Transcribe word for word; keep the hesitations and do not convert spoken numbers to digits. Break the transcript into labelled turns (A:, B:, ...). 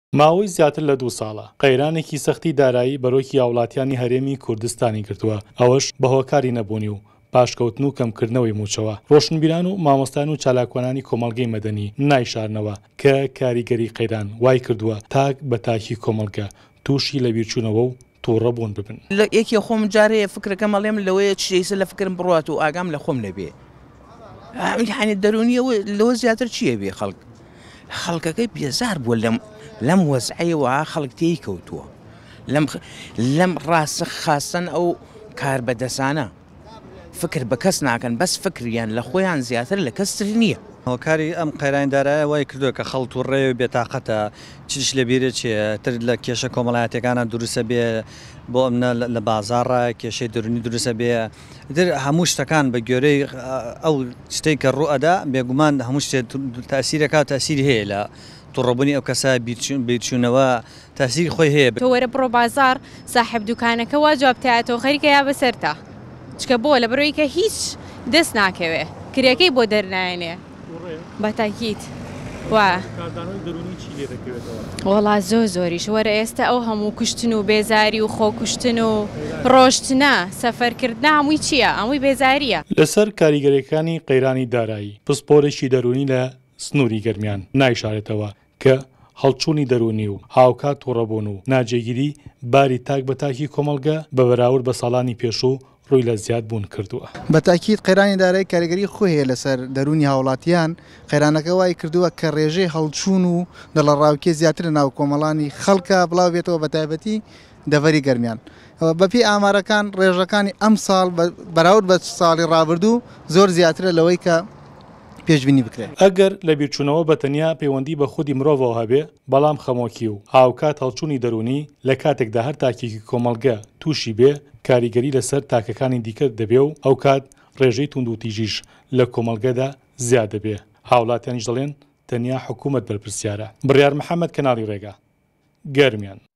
A: ماوەی زیاتر لە دوو ساڵە قەیرانێکی سەختی دارایی بەرۆکی هاوڵاتیانی هەرێمی کوردستانی کردووە، ئەوەش بەهۆکاری نەبوونی و پاشکەوتن و کەمکردنەوەی موچەوە. ڕۆشنبیران و مامۆستان و چالاکوانانی کۆمەڵگەی مەدەنی نایشارنەوە کە کاریگەری قەیران وای کردووە تاک بە تاکی کۆمەڵگە تووشی لە بیرچوونەوە و تووڕەبوون ببن.
B: یەکی خۆم جارەیە فکرەکەم ئەڵێم لەوەیە چیسە لە فکرم بڕات و ئاگام لە خۆم لەبێ حانی دەرونیەوە لەوە زیاتر چییە بێ خەڵک خەڵکەکەی بێزار بووە لەم لەم وەزعەیەوە خەڵک تێی کەوتووە لەم ڕاستە خاستن ئەو کار بەدەسانە فکر بە کەس ناکەن بەس فکریان لە خۆیان زیاتر لە کەستر نییە.
C: هۆکاری ئەم قەیرانیدارایە وای کردووە کە خەڵت و ڕێوی بێتاقەتە چیش لە بیرە چێ تر لە کێشە کۆمەڵایەتەکانە دروستە بێ بۆ ئەمە لە بازاڕە کێشەی درونی دروستە بێ در هەموو شتەکان بە گوێرەی ئەو شتێک کە ڕوئەدا بێگومان هەموو شتێ تاسیرەکە تاسیری هەیە لە تووڕەبوونی ئەو کەسە بیرچوونەوە تاسیری خۆی هەیە.
D: تۆ وەرە بڕۆ بازار ساحب دوکانەکە وا جوابتایەتەوە خەریکە یا بەسەرتا چکە بۆ لە بڕۆی کە هیچ دەست ناکەوێ کرێکەی بۆ دەرنایێنێ بە تاکیت وا وەڵا زۆ زۆریش وەرە ئێستا ئەو هەموو کوشتن و بێزاری و خۆکوشتن و ڕۆشتنە سەفەرکردنا هەمووی چییە؟ ئەمووی بێزاریە.
A: لەسەر کاریگەریەکانی قەیرانی دارایی پسپۆرێکی دەرونی لە سنووری گەرمیان نایشارێتەوە کە هەڵچوونی دەرونی و هاوکات تووڕەبوون و ناجێگیری باری تاک بە تاکی کۆمەڵگە بە بەراورد بە ساڵانی پێشوو ڕووی لە زیاد بوون کردووە.
E: بە تاکید قەیرانی دارایی کاریگەری خۆی هەیە لەسەر دەرونی هاوڵاتیان قەیرانەکە وای کردووە کە ڕێژەی هەڵچوون و دەڵەڕاوکێ زیاتر لە ناو کۆمەڵانی خەڵکە بڵاو بێتەوە بە تایبەتی دەڤەری گەرمیان. بەپێی ئامارەکان ڕێژەکانی ئەم ساڵ بەراورد بە ساڵی ڕابردوو زۆر زیاترە لەوەی کە پێشبینی بکرێت.
A: ئەگەر لە بیرچوونەوە بەتەنیا پەیوەندی بە خودی مرۆڤەوە هەبێ بەڵام خەمۆکی و هاوکات هەڵچوونی دەرونی لە کاتێکدا هەر تاکێکی کۆمەڵگە تووشی بێ کاریگەری لەسەر تاکەکانی دیکە دەبێ و ئەو کات ڕێژەی توند و تیژیش لە کۆمەڵگەدا زیاد دەبێ. هاوڵاتیانیش دەڵێن تەنیا حکوومەت بەرپرسیارە. بڕیار محەممەد کەناڵی ڕێگا گەرمیان.